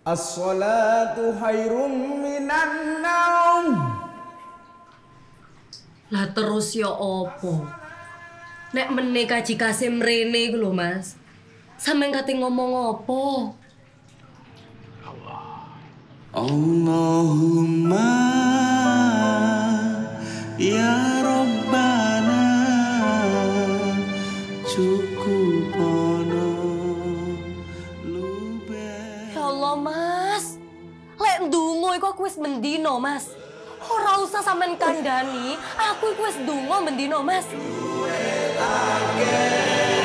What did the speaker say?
As-salatu khairum minan naum. Lah terus ya opo? Nek meneh Kaji Kasim mrene iku lho, Mas. Sampeyan kate ngomong opo? Allahumma ya Rabbana cukupono lube. Ya Allah, Mas. Lek ndonga iku aku wis mendino, Mas. Ora usah sampean kandhani, aku iku wis ndonga mendino, Mas.